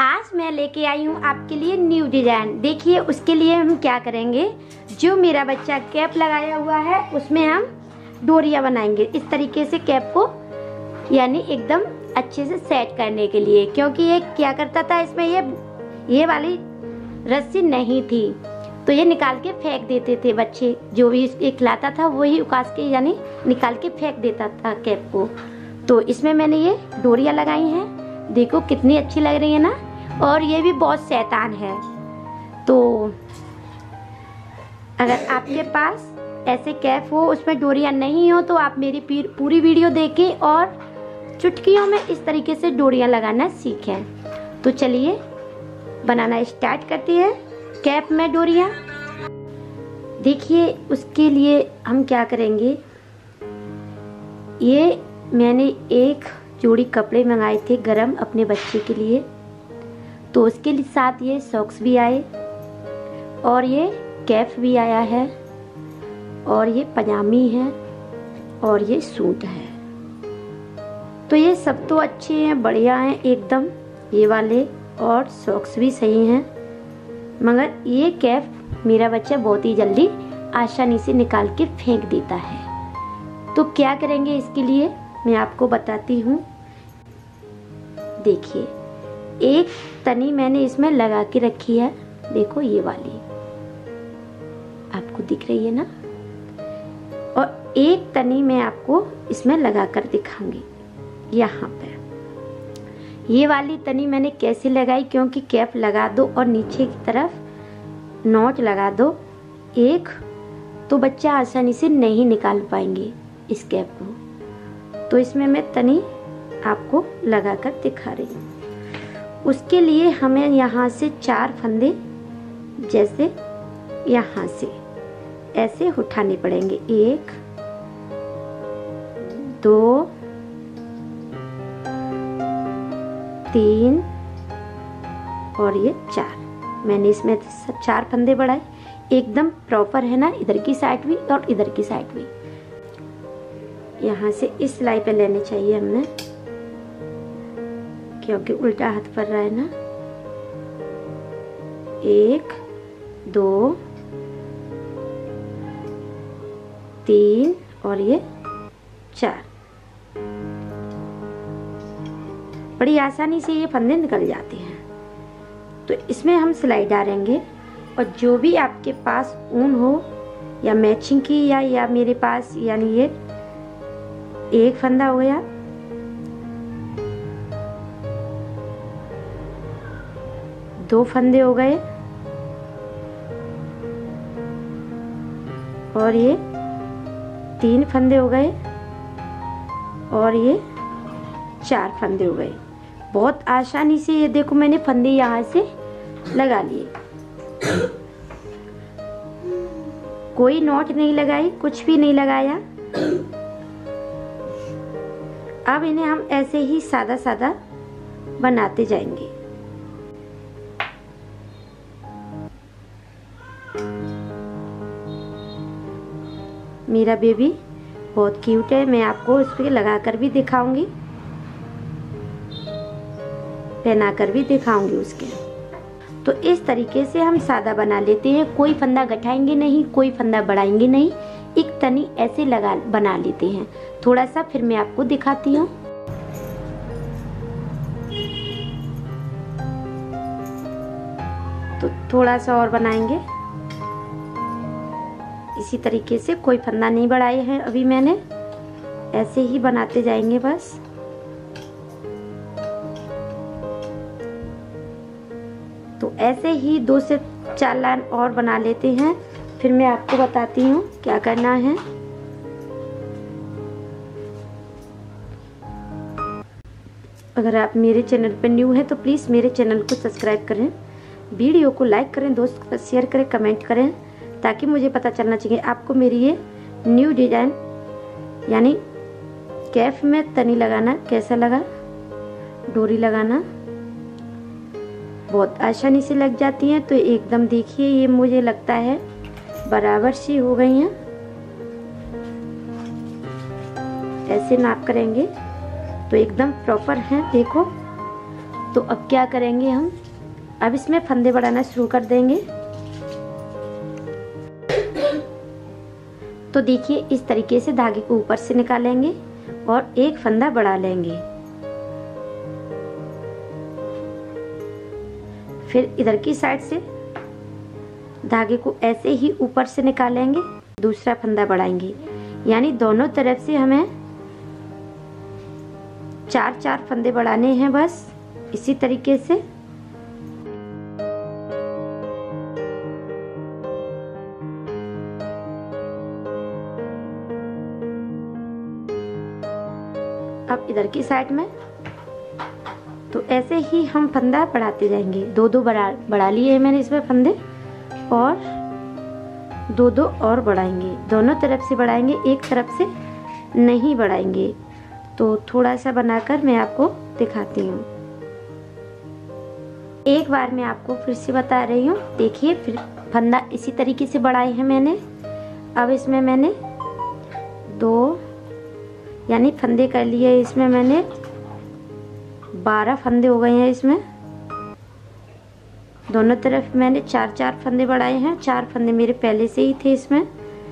आज मैं लेके आई हूँ आपके लिए न्यू डिजाइन। देखिए उसके लिए हम क्या करेंगे, जो मेरा बच्चा कैप लगाया हुआ है उसमें हम डोरियाँ बनाएंगे इस तरीके से कैप को, यानी एकदम अच्छे से सेट करने के लिए। क्योंकि ये क्या करता था, इसमें ये वाली रस्सी नहीं थी तो ये निकाल के फेंक देते थे बच्चे। जो भी एक लाता था वही उकास के यानी निकाल के फेंक देता था कैप को। तो इसमें मैंने ये डोरियाँ लगाई हैं, देखो कितनी अच्छी लग रही है ना। और ये भी बहुत शैतान है। तो अगर आपके पास ऐसे कैप हो उसमें डोरियाँ नहीं हो तो आप मेरी पूरी वीडियो देखें और चुटकियों में इस तरीके से डोरियाँ लगाना सीखें। तो चलिए बनाना स्टार्ट करते हैं कैप में डोरियाँ। देखिए उसके लिए हम क्या करेंगे, ये मैंने एक जोड़ी कपड़े मंगाए थे गरम अपने बच्चे के लिए। तो उसके साथ ये सॉक्स भी आए और ये कैप भी आया है और ये पजामी है और ये सूट है। तो ये सब तो अच्छे हैं, बढ़िया हैं एकदम ये वाले, और सॉक्स भी सही हैं। मगर ये कैप मेरा बच्चा बहुत ही जल्दी आसानी से निकाल के फेंक देता है। तो क्या करेंगे इसके लिए मैं आपको बताती हूँ। देखिए एक तनी मैंने इसमें लगा के रखी है, देखो ये वाली आपको दिख रही है ना। और एक तनी मैं आपको इसमें लगा कर दिखाऊंगी यहाँ पे। ये वाली तनी मैंने कैसे लगाई, क्योंकि कैप लगा दो और नीचे की तरफ नॉट लगा दो एक, तो बच्चा आसानी से नहीं निकाल पाएंगे इस कैप को। तो इसमें मैं तनी आपको लगा कर दिखा रही हूँ। उसके लिए हमें यहाँ से 4 फंदे जैसे यहाँ से ऐसे उठाने पड़ेंगे, 1 2 3 और ये 4। मैंने इसमें 4 फंदे बढ़ाए, एकदम प्रॉपर है ना, इधर की साइड भी और इधर की साइड भी। यहाँ से इस सिलाई पे लेने चाहिए हमने, क्योंकि उल्टा हाथ पड़ रहा है ना। 1 2 3 और ये 4। बड़ी आसानी से ये फंदे निकल जाते हैं। तो इसमें हम सिलाई डालेंगे और जो भी आपके पास ऊन हो या मैचिंग की या मेरे पास, यानी ये 1 फंदा हो गया, 2 फंदे हो गए और ये 3 फंदे हो गए और ये 4 फंदे हो गए। बहुत आसानी से ये देखो मैंने फंदे यहाँ से लगा लिए, कोई नॉट नहीं लगाई, कुछ भी नहीं लगाया। अब इन्हें हम ऐसे ही सादा सादा बनाते जाएंगे। मेरा बेबी बहुत क्यूट है, मैं आपको इस पे लगा कर भी दिखाऊंगी, पहना कर भी दिखाऊंगी उसके। तो इस तरीके से हम सादा बना लेते हैं, कोई फंदा गठाएंगे नहीं, कोई फंदा बढ़ाएंगे नहीं, एक तनी ऐसे बना लेते हैं। थोड़ा सा फिर मैं आपको दिखाती हूँ। तो थोड़ा सा और बनाएंगे इसी तरीके से, कोई फंदा नहीं बढ़ाए हैं अभी मैंने, ऐसे ही बनाते जाएंगे बस। तो ऐसे ही 2 से 4 लाइन और बना लेते हैं, फिर मैं आपको बताती हूँ क्या करना है। अगर आप मेरे चैनल पर न्यू हैं तो प्लीज़ मेरे चैनल को सब्सक्राइब करें, वीडियो को लाइक करें, दोस्तों के साथ शेयर करें, कमेंट करें, ताकि मुझे पता चलना चाहिए आपको मेरी ये न्यू डिजाइन यानी कैप में तनी लगाना कैसा लगा। डोरी लगाना बहुत आसानी से लग जाती हैं। तो एकदम देखिए ये मुझे लगता है बराबर सी हो गई हैं। ऐसे नाप करेंगे तो एकदम प्रॉपर हैं, देखो तो अब क्या करेंगे हम, अब इसमें फंदे बढ़ाना शुरू कर देंगे। तो देखिए इस तरीके से धागे को ऊपर से निकालेंगे और एक फंदा बढ़ा लेंगे। फिर इधर की साइड से धागे को ऐसे ही ऊपर से निकालेंगे, दूसरा फंदा बढ़ाएंगे, यानी दोनों तरफ से हमें 4-4 फंदे बढ़ाने हैं बस इसी तरीके से। अब इधर की साइड में तो ऐसे ही हम फंदा बढ़ाते जाएंगे। 2-2 बढ़ा लिए हैं मैंने इसमें फंदे, और 2-2 और बढ़ाएंगे। दोनों तरफ से बढ़ाएंगे, एक तरफ से नहीं बढ़ाएंगे। तो थोड़ा सा बनाकर मैं आपको दिखाती हूँ। एक बार मैं आपको फिर से बता रही हूँ। देखिए फिर फंदा इसी तरीके से बढ़ाए हैं मैंने। अब इसमें मैंने 2 यानी फंदे कर लिए, इसमें मैंने 12 फंदे हो गए हैं। इसमें दोनों तरफ मैंने 4-4 फंदे बढ़ाए हैं। 4 फंदे मेरे पहले से ही थे इसमें।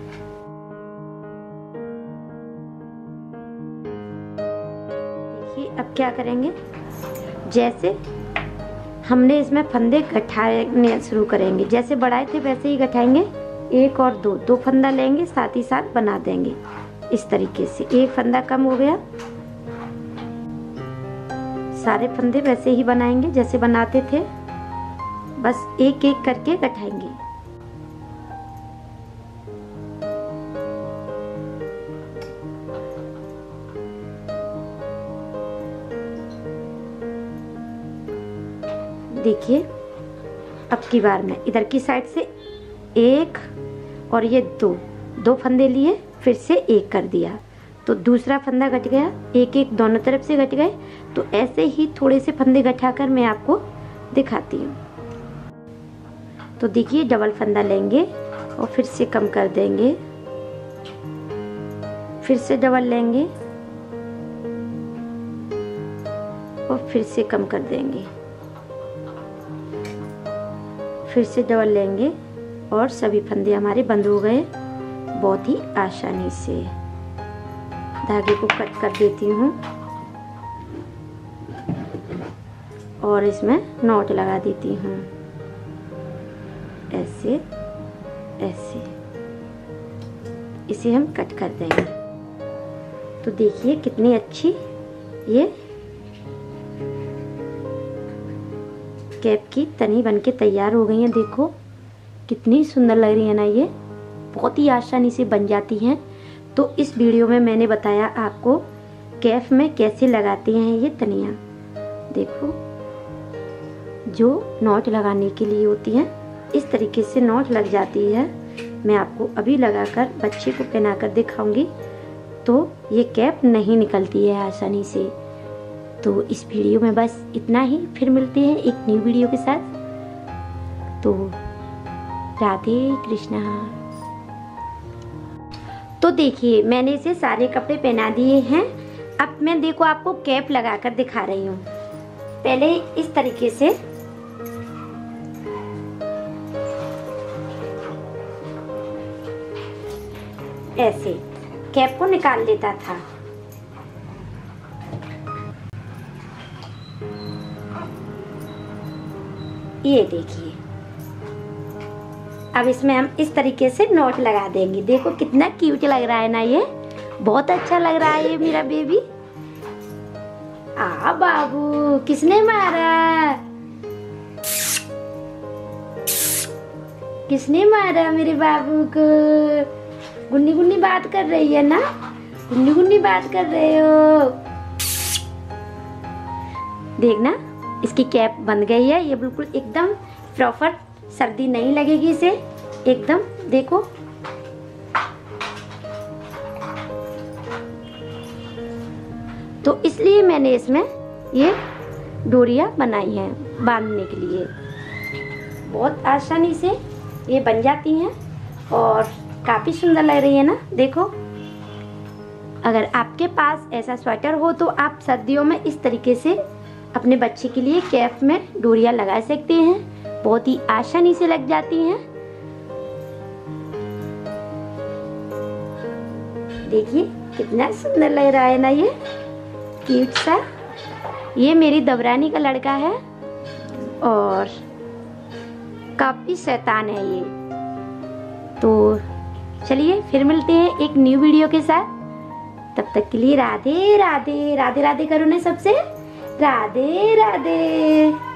देखिए अब क्या करेंगे, जैसे हमने इसमें फंदे गठाने शुरू करेंगे, जैसे बढ़ाए थे वैसे ही गठाएंगे। 1 और 2 फंदा लेंगे, साथ ही साथ बना देंगे इस तरीके से। एक फंदा कम हो गया, सारे फंदे वैसे ही बनाएंगे जैसे बनाते थे, बस एक एक करके गठाएंगे। देखिए अब की बार में इधर की साइड से 1 और ये 2 फंदे लिए, फिर से 1 कर दिया, तो दूसरा फंदा गठ गया। एक एक दोनों तरफ से गठ गए। तो ऐसे ही थोड़े से फंदे गठाकर मैं आपको दिखाती हूँ। तो देखिए डबल फंदा लेंगे और फिर से कम कर देंगे, फिर से डबल लेंगे और फिर से कम कर देंगे, फिर से डबल लेंगे और सभी फंदे हमारे बंद हो गए बहुत ही आसानी से। धागे को कट कर देती हूँ और इसमें नॉट लगा देती हूँ, ऐसे ऐसे इसे हम कट कर देंगे। तो देखिए कितनी अच्छी ये कैप की तनी बनके तैयार हो गई है। देखो कितनी सुंदर लग रही है ना, ये बहुत ही आसानी से बन जाती हैं। तो इस वीडियो में मैंने बताया आपको कैप में कैसे लगाते हैं ये तनिया। देखो जो नॉट लगाने के लिए होती है इस तरीके से नॉट लग जाती है। मैं आपको अभी लगाकर बच्चे को पहनाकर दिखाऊंगी, तो ये कैप नहीं निकलती है आसानी से। तो इस वीडियो में बस इतना ही, फिर मिलते हैं एक न्यू वीडियो के साथ। तो राधे कृष्णा। तो देखिए मैंने इसे सारे कपड़े पहना दिए हैं। अब मैं देखो आपको कैप लगाकर दिखा रही हूँ। पहले इस तरीके से ऐसे कैप को निकाल लेता था। ये देखिए अब इसमें हम इस तरीके से नॉट लगा देंगे। देखो कितना क्यूट लग रहा है ना, ये बहुत अच्छा लग रहा है ये मेरा बेबी। आ बाबू किसने मारा, किसने मारा मेरे बाबू को? गुन्नी गुन्नी बात कर रही है ना, गुन्नी गुन्नी बात कर रहे हो। देखना इसकी कैप बन गई है, ये बिल्कुल एकदम प्रॉपर, सर्दी नहीं लगेगी इसे एकदम। देखो तो इसलिए मैंने इसमें ये डोरियां बनाई हैं बांधने के लिए। बहुत आसानी से ये बन जाती हैं और काफी सुंदर लग रही है ना। देखो अगर आपके पास ऐसा स्वेटर हो तो आप सर्दियों में इस तरीके से अपने बच्चे के लिए कैप में डोरियां लगा सकते हैं। बहुत ही आसानी से लग जाती हैं। देखिए कितना सुंदर लग रहा है ना, ये क्यूट सा। ये मेरी दबरानी का लड़का है और काफी शैतान है ये। तो चलिए फिर मिलते हैं एक न्यू वीडियो के साथ। तब तक के लिए राधे राधे। राधे राधे करो ना सबसे, राधे राधे।